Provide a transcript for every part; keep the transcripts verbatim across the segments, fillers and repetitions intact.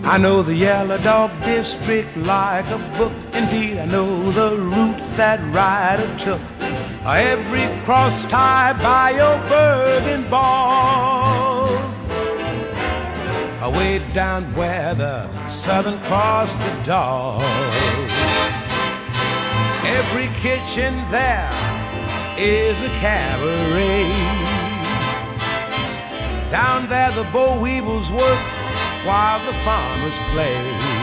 I know the Yellow Dog District like a book. Indeed, I know the route that rider took. Every cross tie by your Bergen bog, way down where the Southern Cross the dog. Every kitchen there is a cabaret. Down there the boll weevils work while the farmers play.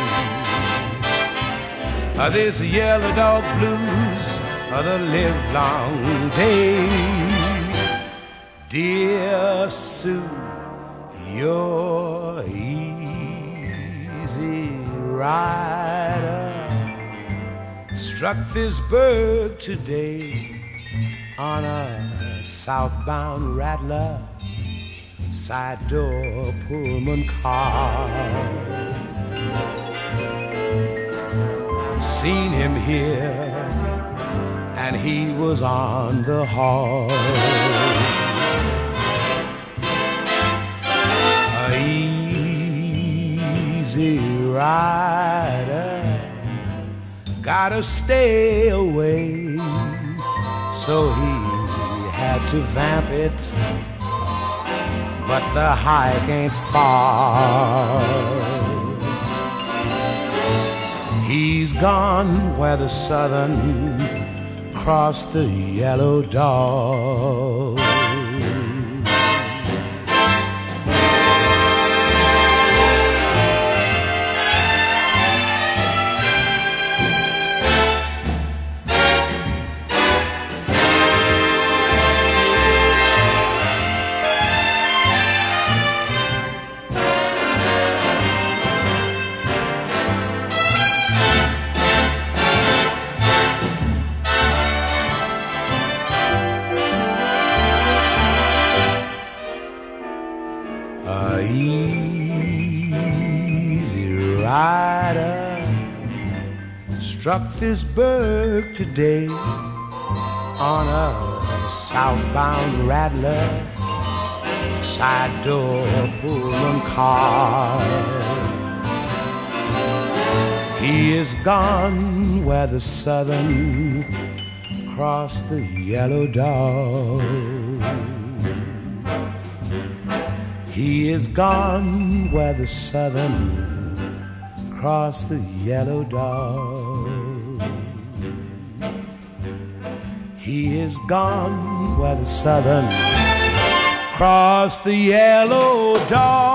Uh, there's the Yellow Dog Blues of the livelong day. Dear Sue, you're easy rider struck this burg today on a southbound rattler, side door Pullman car. Seen him here, and he was on the horse. A easy rider, gotta stay away, so he had to vamp it. But the hike ain't far. He's gone where the Southern Cross the Yellow Dog. Struck this burg today on a southbound rattler, side door Pullman car. He is gone where the Southern Cross the Yellow Dog. He is gone where the Southern Cross the Yellow Dog. He is gone where the Southern Cross the Yellow Dog.